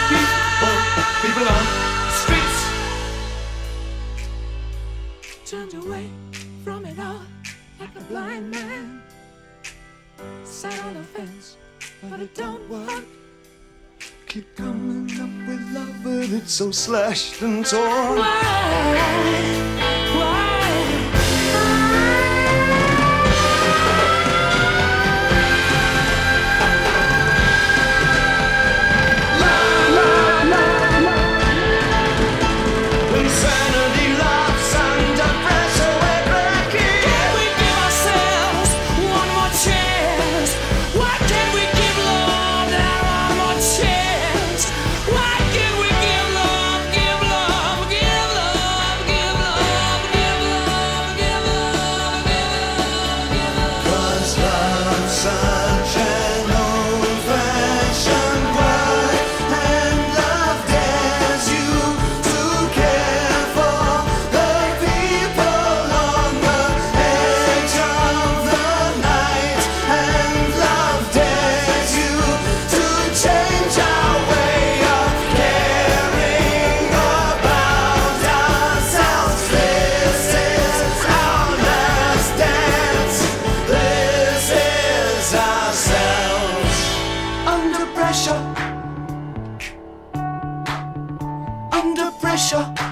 People on the streets Turned away from it all like a blind man. Sat on the fence, but it don't work. keep coming up with love, but it's so slashed and torn. Why? Insanity laughs under pressure, we're breaking. Can we give ourselves one more chance? Why can't we give love that one more chance? Why can't we give love, give love, give love, give love, give love, give love, give love, give love? 'Cause love's such an old-fashioned word, and love dares you to care for the people on the edge of the night, and love dares you to change our way of caring about ourselves. This is our last dance. This is ourselves. Under pressure. Under pressure.